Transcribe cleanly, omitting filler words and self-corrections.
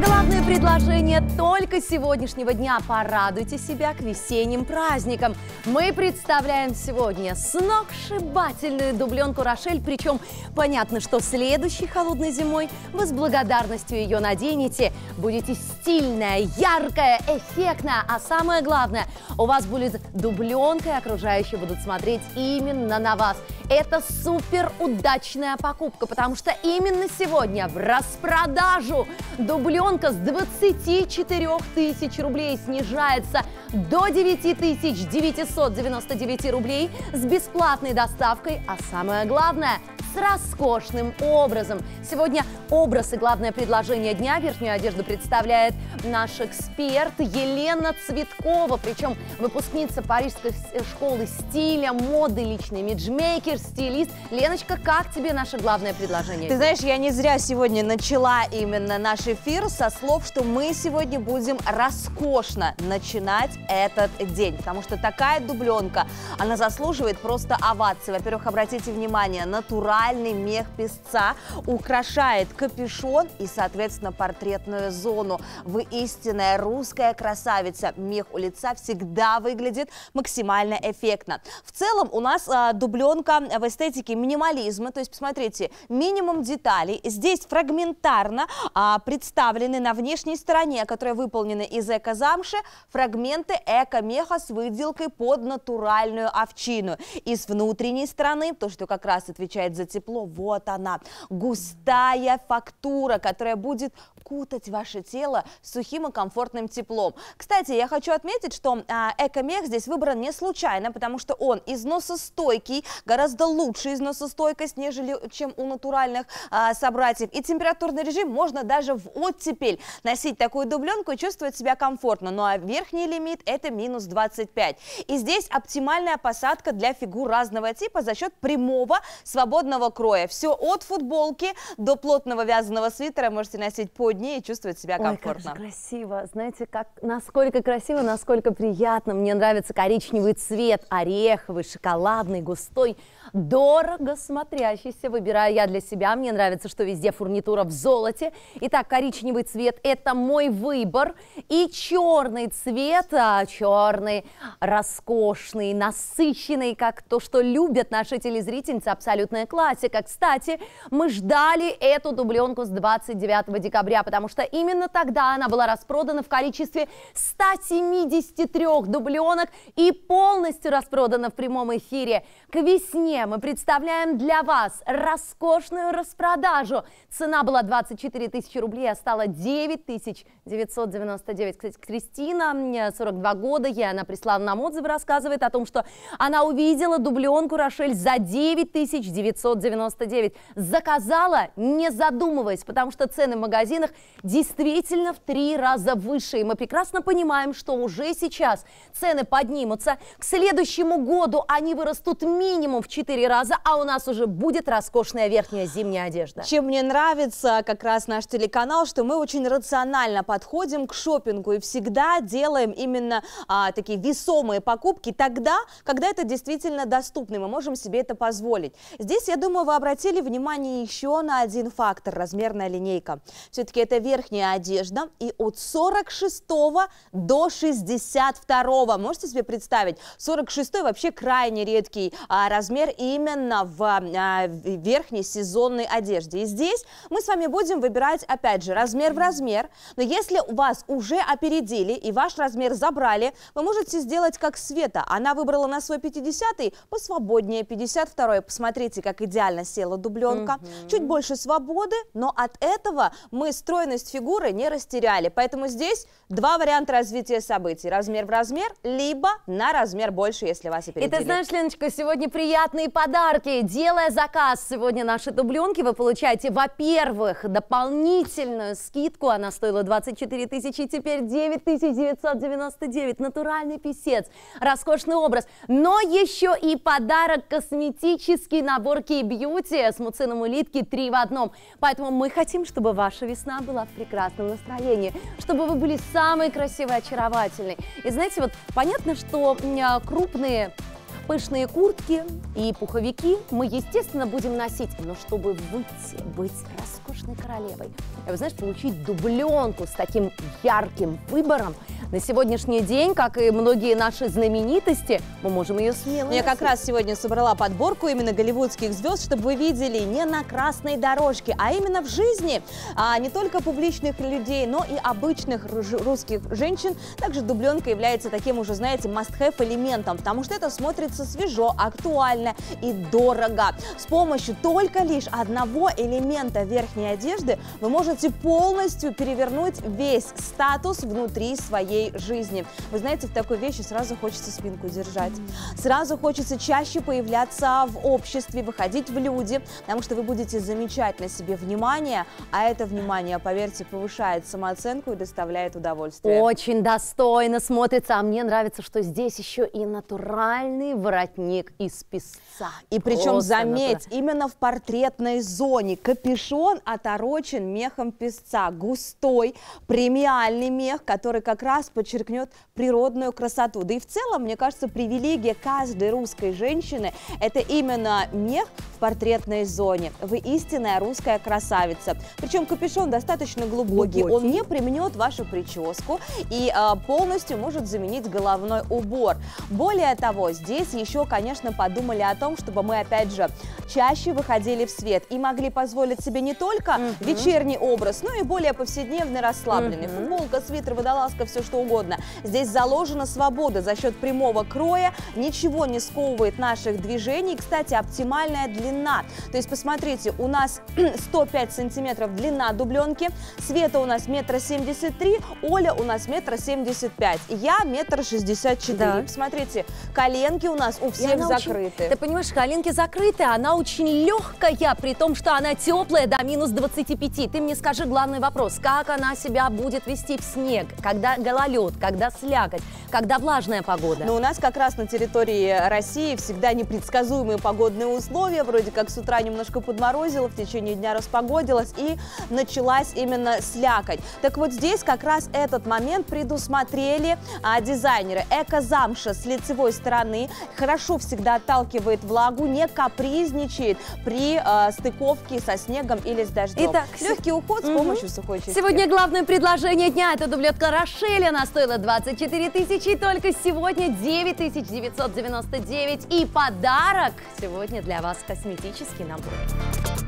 Главное предложение только сегодняшнего дня. Порадуйте себя к весенним праздникам. Мы представляем сегодня сногсшибательную дубленку Рошель. Причем понятно, что следующей холодной зимой вы с благодарностью ее наденете. Будете стильная, яркая, эффектная. А самое главное, у вас будет дубленка, и окружающие будут смотреть именно на вас. Это супер удачная покупка, потому что именно сегодня в распродажу дубленка с 24 тысяч рублей снижается до 9999 рублей с бесплатной доставкой, а самое главное – с роскошным образом. Сегодня образ и главное предложение дня. Верхнюю одежду представляет наш эксперт Елена Цветкова, причем выпускница Парижской школы стиля, моды, личный имиджмейкер, стилист. Леночка, как тебе наше главное предложение? Ты знаешь, я не зря сегодня начала именно наш эфир со слов, что мы сегодня будем роскошно начинать этот день, потому что такая дубленка, она заслуживает просто овации. Во-первых, обратите внимание, натуральный мех песца украшает капюшон и, соответственно, портретную зону. Вы истинная русская красавица. Мех у лица всегда выглядит максимально эффектно. В целом у нас дубленка в эстетике минимализма, то есть, посмотрите, минимум деталей. Здесь фрагментарно представлены на внешней стороне, которая выполнена из эко-замши, фрагменты эко-меха с выделкой под натуральную овчину. И с внутренней стороны, то, что как раз отвечает за тепло, вот она, густая фактура, которая будет кутать ваше тело сухим и комфортным теплом. Кстати, я хочу отметить, что эко-мех здесь выбран не случайно, потому что он износостойкий, гораздо лучше износостойкость, нежели чем у натуральных собратьев. И температурный режим можно даже в оттепель носить такую дубленку и чувствовать себя комфортно. Ну а верхний лимит это минус 25. И здесь оптимальная посадка для фигур разного типа за счет прямого свободного кроя. Все от футболки до плотного вязаного свитера можете носить по дне и чувствовать себя комфортно. Ой, как же красиво. Знаете, насколько красиво, насколько приятно. Мне нравится коричневый цвет, ореховый, шоколадный, густой, дорого смотрящийся. Выбираю я для себя. Мне нравится, что везде фурнитура в золоте. Итак, коричневый цвет – это мой выбор. И черный цвет, черный, роскошный, насыщенный, как то, что любят наши телезрительницы, абсолютная классика. Кстати, мы ждали эту дубленку с 29 декабря, потому что именно тогда она была распродана в количестве 173 дубленок и полностью распродана в прямом эфире. К весне мы представляем для вас роскошную распродажу. Цена была 24 тысячи рублей, а стала 9999. Кстати, Кристина, мне 42 года, она прислала нам отзывы, рассказывает о том, что она увидела дубленку Рошель за 9999. Заказала, не задумываясь, потому что цены в магазинах действительно в 3 раза выше. И мы прекрасно понимаем, что уже сейчас цены поднимутся. К следующему году они вырастут минимум в 4 раза, а у нас уже будет роскошная верхняя зимняя одежда. Чем мне нравится как раз наш телеканал, что мы очень рационально подходим к шопингу и всегда делаем именно такие весомые покупки тогда, когда это действительно доступно, и мы можем себе это позволить. Здесь, я думаю, вы обратили внимание еще на один фактор – размерная линейка. Все-таки это верхняя одежда, и от 46 до 62. Можете себе представить? 46 вообще крайне редкий размер именно в верхней сезонной одежде. И здесь мы с вами будем выбирать, опять же, размер в размер. Но если вас уже опередили и ваш размер забрали, вы можете сделать как Света. Она выбрала на свой 50-й посвободнее, 52-й. Посмотрите, как идеально села дубленка. Чуть больше свободы, но от этого мы стройность фигуры не растеряли. Поэтому здесь два варианта развития событий. Размер в размер, либо на размер больше, если вас опередили. И ты знаешь, Леночка, сегодня приятные подарки. Делая заказ сегодня нашей дубленки, вы получаете, во-первых, дополнительную скидку. Она стоила 24 тысячи, теперь 9999. Натуральный писец, роскошный образ. Но еще и подарок — косметический набор Кей-Бьюти с муцином улитки 3 в 1. Поэтому мы хотим, чтобы ваша весна была в прекрасном настроении, чтобы вы были самой красивой, очаровательной. И знаете, вот понятно, что крупные Пышные куртки и пуховики мы, естественно, будем носить, но чтобы выйти, быть роскошной королевой, и, вы знаешь, получить дубленку с таким ярким выбором, на сегодняшний день, как и многие наши знаменитости, мы можем ее смело Я как носить. раз сегодня собрала подборку именно голливудских звезд, чтобы вы видели не на красной дорожке, а именно в жизни. Не только публичных людей, но и обычных русских женщин. Также дубленка является таким уже, знаете, must-have элементом, потому что это смотрится свежо, актуально и дорого. С помощью только лишь одного элемента верхней одежды вы можете полностью перевернуть весь статус внутри своей жизни. Вы знаете, в такой вещи сразу хочется спинку держать. Сразу хочется чаще появляться в обществе, выходить в люди, потому что вы будете замечать на себе внимание, а это внимание, поверьте, повышает самооценку и доставляет удовольствие. Очень достойно смотрится, а мне нравится, что здесь еще и натуральный воротник из песца. И причем, Просто заметь, именно в портретной зоне капюшон оторочен мехом песца. Густой, премиальный мех, который как раз подчеркнет природную красоту. Да и в целом, мне кажется, привилегия каждой русской женщины – это именно мех в портретной зоне. Вы истинная русская красавица. Причем капюшон достаточно глубокий, он не примнет вашу прическу и полностью может заменить головной убор. Более того, здесь еще, конечно, подумали о том, чтобы мы, опять же, чаще выходили в свет и могли позволить себе не только вечерний образ, но и более повседневный, расслабленный. Футболка, свитер, водолазка, все что угодно. Здесь заложена свобода за счет прямого кроя, ничего не сковывает наших движений. Кстати, оптимальная длина. То есть, посмотрите, у нас 105 сантиметров длина дубленки, Света у нас 1,73 м, Оля у нас 1,75 м, я 1,64 м. Да. Посмотрите, коленки у нас у всех закрыты. Ты понимаешь, коленки закрыты, она очень легкая, при том, что она теплая до минус 25. Ты мне скажи главный вопрос, как она себя будет вести в снег, когда гололед, когда слякоть, когда влажная погода? Но у нас как раз на территории России всегда непредсказуемые погодные условия, вроде как с утра немножко подморозило, в течение дня распогодилось и началась именно слякоть. Так вот здесь как раз этот момент предусмотрели дизайнеры. Эко-замша с лицевой стороны хорошо всегда отталкивает влагу, не капризничает при стыковке со снегом или с дождем. Итак, легкий уход с помощью сухой чистки. Сегодня главное предложение дня – это дублетка Рошель. Она стоила 24 тысячи, и только сегодня 9999. И подарок сегодня для вас – косметический набор.